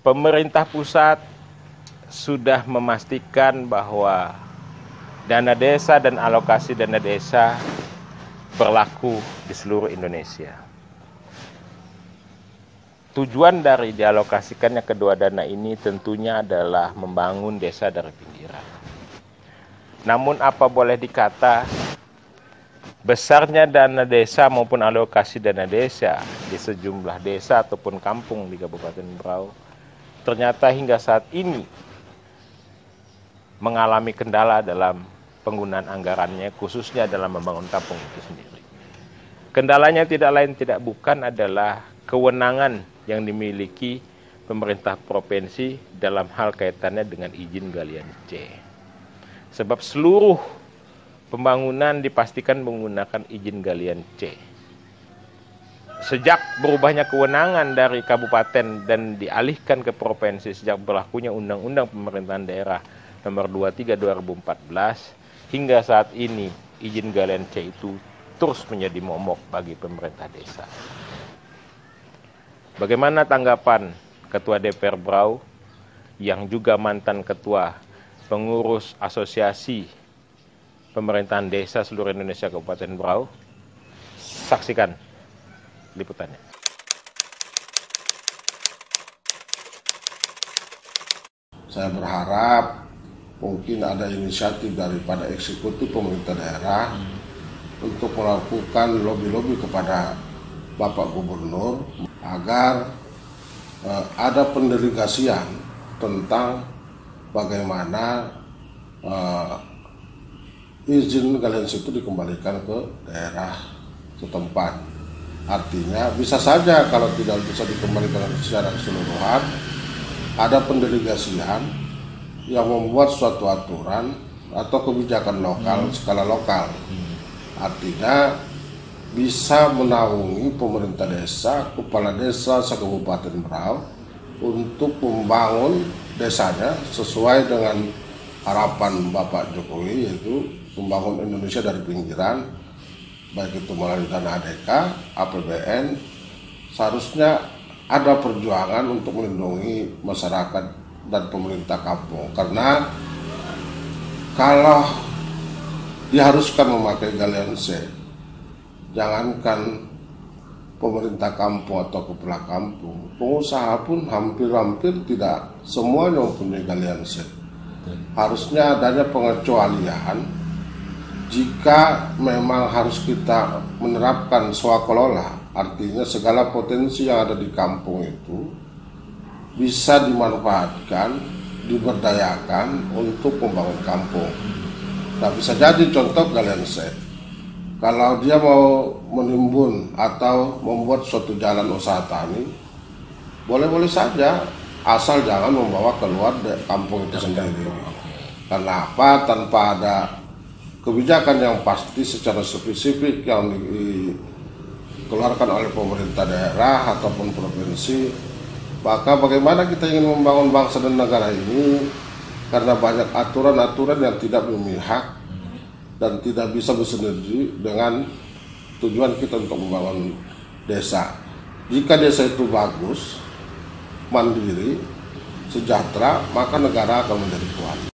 Pemerintah pusat sudah memastikan bahwa dana desa dan alokasi dana desa berlaku di seluruh Indonesia. Tujuan dari dialokasikannya kedua dana ini tentunya adalah membangun desa dari pinggiran. Namun apa boleh dikata, besarnya dana desa maupun alokasi dana desa di sejumlah desa ataupun kampung di Kabupaten Berau ternyata hingga saat ini mengalami kendala dalam penggunaan anggarannya, khususnya dalam membangun kampung itu sendiri. Kendalanya tidak lain tidak bukan adalah kewenangan yang dimiliki pemerintah provinsi dalam hal kaitannya dengan izin galian C. Sebab seluruh pembangunan dipastikan menggunakan izin galian C. Sejak berubahnya kewenangan dari kabupaten dan dialihkan ke provinsi sejak berlakunya Undang-Undang Pemerintahan Daerah Nomor 23 2014 hingga saat ini izin galian C itu terus menjadi momok bagi pemerintah desa. Bagaimana tanggapan Ketua DPR Berau yang juga mantan Ketua Pengurus Asosiasi Pemerintahan Desa seluruh Indonesia Kabupaten Berau? Saksikan liputannya. Saya berharap mungkin ada inisiatif daripada eksekutif pemerintah daerah untuk melakukan lobby-lobby kepada Bapak Gubernur agar ada pendelegasian tentang bagaimana izin galian itu dikembalikan ke daerah setempat. Artinya bisa saja kalau tidak bisa dikembalikan secara keseluruhan, ada pendelegasian yang membuat suatu aturan atau kebijakan lokal, skala lokal. Artinya bisa menaungi pemerintah desa, kepala desa se-Kabupaten Berau untuk membangun desanya sesuai dengan harapan Bapak Jokowi, yaitu membangun Indonesia dari pinggiran, baik itu melalui dana ADK, APBN. Seharusnya ada perjuangan untuk melindungi masyarakat dan pemerintah kampung, karena kalau diharuskan memakai galian C, jangankan pemerintah kampung atau kepala kampung, pengusaha pun hampir-hampir tidak semuanya mempunyai galian C. Harusnya adanya pengecualian jika memang harus kita menerapkan swakelola, artinya segala potensi yang ada di kampung itu bisa dimanfaatkan, diberdayakan untuk membangun kampung. Nah, bisa jadi contoh galian C. Kalau dia mau menimbun atau membuat suatu jalan usaha tani, boleh-boleh saja, asal jangan membawa keluar dari kampung itu sendiri. Karena apa? Tanpa ada kebijakan yang pasti secara spesifik yang dikeluarkan oleh pemerintah daerah ataupun provinsi, maka bagaimana kita ingin membangun bangsa dan negara ini, karena banyak aturan-aturan yang tidak memihak dan tidak bisa bersinergi dengan tujuan kita untuk membangun desa. Jika desa itu bagus, mandiri, sejahtera, maka negara akan menjadi kuat.